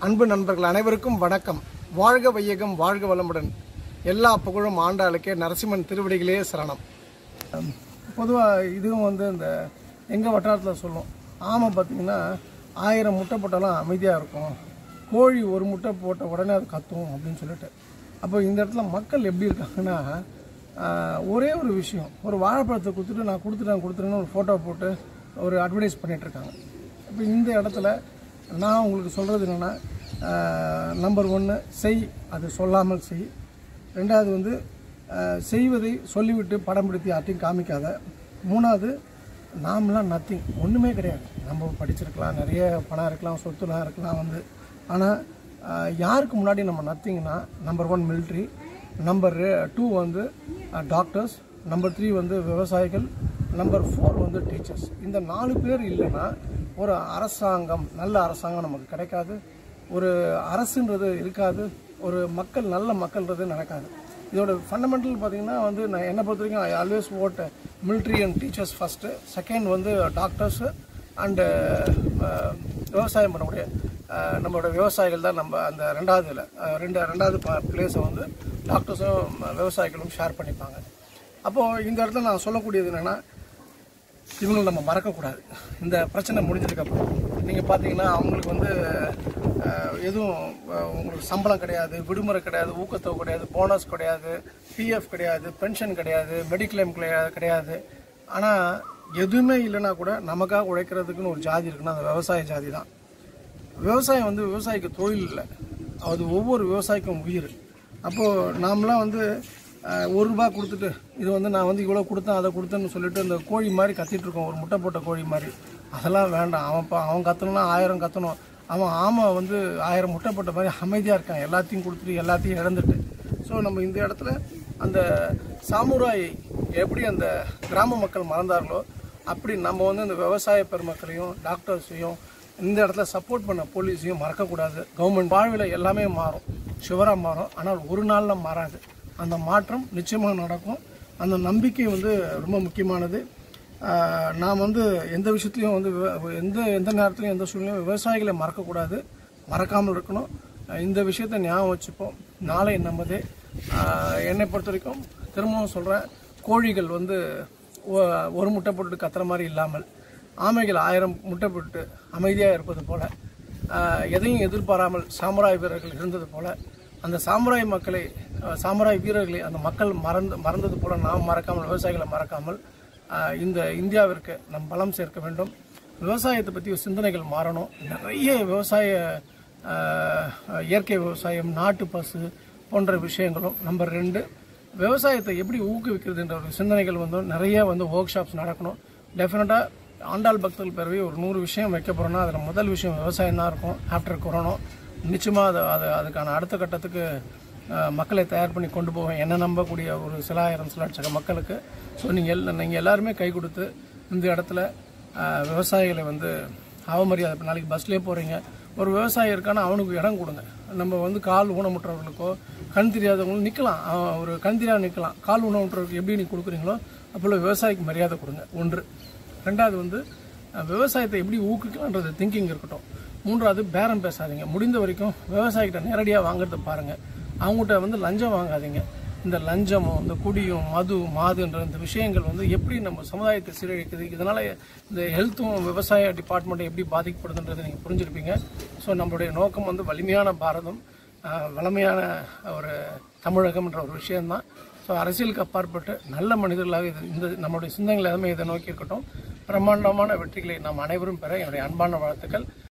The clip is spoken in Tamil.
அன்பு நண்பர்கள் அனைவருக்கும் வணக்கம். வாழ்க வையகம், வாழ்க வளமுடன். எல்லா புகழும் ஆண்டாளுக்கே, நரசிம்மன் திருவடிகளே சரணம். பொதுவாக இதுவும் இந்த எங்கள் வட்டாரத்தில் சொல்லும், ஆமை பார்த்திங்கன்னா 1000 முட்டை போட்டாலும் அமைதியாக இருக்கும், கோழி ஒரு முட்டை போட்ட உடனே அது கத்தும் அப்படின்னு சொல்லிட்டு. அப்போ இந்த இடத்துல மக்கள் எப்படி இருக்காங்கன்னா, ஒரே ஒரு விஷயம், ஒரு வாழைப்பழத்தை கொடுத்துட்டு நான் கொடுத்துட்டேன்னு ஒரு ஃபோட்டோ போட்டு ஒரு அட்வர்டைஸ் பண்ணிகிட்ருக்காங்க. இப்போ இந்த இடத்துல நான் உங்களுக்கு சொல்கிறது என்னென்னா, நம்பர் 1 செய், அது சொல்லாமல் செய். ரெண்டாவது செய்வதை சொல்லிவிட்டு படம் பிடித்து யார்ட்டையும் காமிக்காத. மூணாவது, நாமெல்லாம் நத்திங், ஒன்றுமே கிடையாது. நம்ம படிச்சிருக்கலாம், நிறைய பணம் இருக்கலாம், சொத்துலாம் இருக்கலாம் ஆனால் யாருக்கு முன்னாடி நம்ம நத்திங்னா, number 1 military, number 2 doctors, number 3 விவசாயிகள், நம்பர் 4 டீச்சர்ஸ். இந்த 4 பேர் இல்லைன்னா ஒரு அரசாங்கம், நல்ல அரசாங்கம் நமக்கு கிடைக்காது, ஒரு அரசுன்றது இருக்காது, ஒரு மக்கள், நல்ல மக்கள்ன்றது நடக்காது. இதோட ஃபண்டமெண்டல் பார்த்திங்கன்னா நான் என்னை பொறுத்த வரைக்கும் I always vote military and teachers first, second doctors and விவசாயம் பண்ணக்கூடிய நம்மளோட விவசாயிகள் தான். நம்ம அந்த ரெண்டாவது பிளேஸை டாக்டர்ஸும் விவசாயிகளும் ஷேர் பண்ணிப்பாங்க. அப்போது இந்த இடத்துல நான் சொல்லக்கூடியது என்னென்னா, இவங்களை நம்ம மறக்கக்கூடாது. இந்த பிரச்சனை முடிஞ்சதுக்கப்புறம் நீங்கள் பார்த்தீங்கன்னா அவங்களுக்கு எதுவும் உங்களுக்கு சம்பளம் கிடையாது, விடுமுறை கிடையாது, ஊக்கத்தொகை கிடையாது, போனஸ் கிடையாது, பிஎஃப் கிடையாது, பென்ஷன் கிடையாது, மெடிக்ளைம் கிடையாது. ஆனால் எதுவுமே இல்லைன்னா கூட நமக்காக உழைக்கிறதுக்குன்னு ஒரு ஜாதி இருக்குன்னா அந்த விவசாய ஜாதி தான். விவசாயம் விவசாயிக்கு தொழில் இல்லை, அது ஒவ்வொரு விவசாயிக்கும் உயிர். அப்போது நாமெலாம் 1 ரூபா கொடுத்துட்டு இது நான் இவ்வளோ கொடுத்தேன் அதை கொடுத்தேன்னு சொல்லிட்டு இந்த கோழி மாதிரி கத்திட்டுருக்கோம், ஒரு முட்டை போட்ட கோழி மாதிரி. அதெல்லாம் வேண்டாம். அவன் கத்தணும்னா 1000 கத்தணும். அவன் ஆமை 1000 முட்டை போட்ட மாதிரி அமைதியாக இருக்கான், எல்லாத்தையும் கொடுத்துட்டு எல்லாத்தையும் இழந்துட்டு. ஸோ நம்ம இந்த இடத்துல அந்த சாமுராய் எப்படி அந்த கிராம மக்கள் மறந்தார்களோ, அப்படி நம்ம அந்த விவசாய பெருமக்களையும் டாக்டர்ஸையும் இந்த இடத்துல சப்போர்ட் பண்ண போலீஸையும் மறக்கக்கூடாது. கவர்மெண்ட் வாழ்வில் எல்லாமே மாறும், ஷுவராக மாறும், ஆனால் ஒரு நாளில் மாறாது. அந்த மாற்றம் நிச்சயமாக நடக்கும். அந்த நம்பிக்கை ரொம்ப முக்கியமானது. நாம் எந்த விஷயத்துலையும் எந்த நேரத்துலையும் எந்த சூழ்நிலையும் விவசாயிகளை மறக்கக்கூடாது, மறக்காமல் இருக்கணும். இந்த விஷயத்தை ஞாபகம் வச்சுப்போம். நாளை நம்மதே. என்னை பொறுத்த வரைக்கும் திரும்பவும் சொல்கிறேன், கோழிகள் ஒரு முட்டை போட்டு கத்துற மாதிரி இல்லாமல், ஆமைகள் 1000 முட்டை போட்டு அமைதியாக இருப்பது போல், எதையும் எதிர்பாராமல் சாமுராய் வீரர்கள் இருந்தது போல், அந்த சாமுராய் வீரர்களை அந்த மக்கள் மறந்தது போல் நாம் மறக்காமல், விவசாயிகளை மறக்காமல் இந்த இந்தியாவிற்கு நம் பலம் சேர்க்க வேண்டும். விவசாயத்தை பற்றி சிந்தனைகள் மாறணும். நிறைய இயற்கை விவசாயம், நாட்டு பசு போன்ற விஷயங்களும். நம்பர் 2, விவசாயத்தை எப்படி ஊக்குவிக்கிறதுன்ற ஒரு சிந்தனைகள் நிறைய ஒர்க் ஷாப்ஸ் நடக்கணும். டெஃபினட்டாக ஆண்டாள் பக்தர்கள் பேரவை ஒரு 100 விஷயம் வைக்க போகிறோன்னா அதில் முதல் விஷயம் விவசாயம் தான் இருக்கும். ஆஃப்டர் கொரோனா நிச்சயமாக அதுக்கான அடுத்த கட்டத்துக்கு மக்களை தயார் பண்ணி கொண்டு போவேன், என்ன நம்பக்கூடிய ஒரு சில லட்சம் மக்களுக்கு. ஸோ நீங்கள் எல்லாருமே கை கொடுத்து இந்த இடத்துல விவசாயிகளை அவமரியாதை. இப்போ நாளைக்கு பஸ்லேயே போகிறீங்க, ஒரு விவசாயி இருக்கானா அவனுக்கு இடம் கொடுங்க. நம்ம கால் ஊனமுற்றவர்களுக்கோ கண் தெரியாதவங்களும் நிற்கலாம், ஒரு கண் தெரியாத நிற்கலாம். கால் ஊனமுற்றவர்களுக்கு எப்படி நீங்கள் கொடுக்குறீங்களோ அப்போது விவசாயிக்கு மரியாதை கொடுங்க. 1. 2வது விவசாயத்தை எப்படி ஊக்குவிக்கலான்றது திங்கிங் இருக்கட்டும். 3வது பேரம் பேசாதீங்க. முடிந்த வரைக்கும் விவசாயிகிட்ட நேரடியாக வாங்குறத பாருங்கள். அவங்ககிட்ட லஞ்சம் வாங்காதீங்க. இந்த லஞ்சமும் இந்த குடியும் மாதுன்ற இந்த விஷயங்கள் எப்படி நம்ம சமுதாயத்தை சீரழிக்குது, இதனால் இந்த ஹெல்த்தும் விவசாய டிபார்ட்மெண்ட்டை எப்படி பாதிக்கப்படுதுன்றதை நீங்கள் புரிஞ்சிருப்பீங்க. ஸோ நம்மளுடைய நோக்கம் வலிமையான பாரதம், வளமையான ஒரு தமிழகம்ன்ற ஒரு விஷயம்தான். ஸோ அரசியலுக்கு அப்பாற்பட்டு நல்ல மனிதர்களாக இந்த நம்மளுடைய சிந்தனைகள் எல்லாமே இதை நோக்கி இருக்கட்டும். பிரம்மாண்டமான வெற்றிகளை நாம் அனைவரும் பெற என்னுடைய அன்பான வாழ்த்துக்கள்.